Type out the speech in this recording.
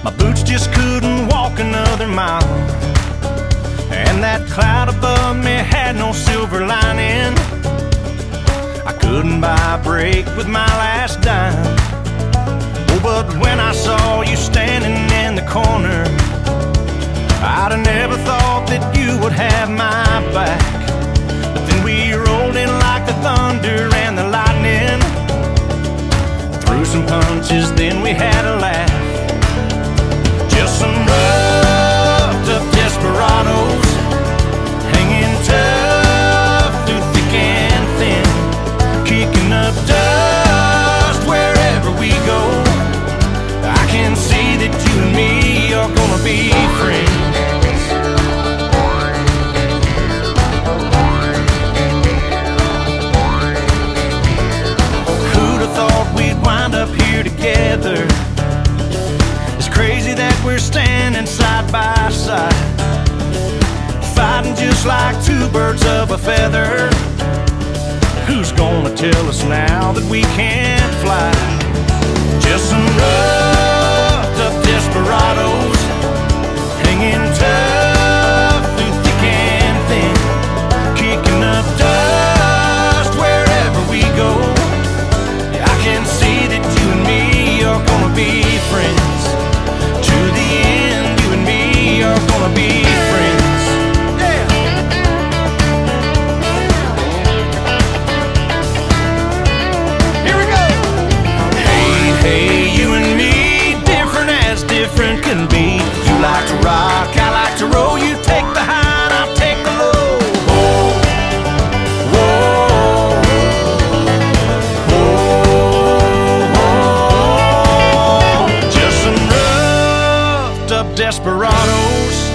My boots just couldn't walk another mile, and that cloud above me had no silver lining. I couldn't buy a break with my last dime. Oh, but when I saw you standing in the corner, I'd have never thought that you would have my back. But then we rolled in like the thunder and the lightning, threw some punches, then we had a laugh. Just some roughed up desperados, hanging tough through thick and thin, kicking up dust wherever we go. I can see that you and me are gonna be friends. Who'd have thought we'd wind up here together? It's crazy that we're standing side by side, fighting just like two birds of a feather. Who's gonna tell us now that we can't fly? Just some roughed up desperados, hanging tough through thick and thin, kicking up dust wherever we go. Yeah, I can see that you and me are gonna be friends. To the end, you and me are gonna be friends. Yeah. Here we go. Hey, you and me, different as different can be. You like to rock, I like to roll. You take the high and I'll take the low. Whoa, whoa, whoa, whoa. Just some roughed up desperados,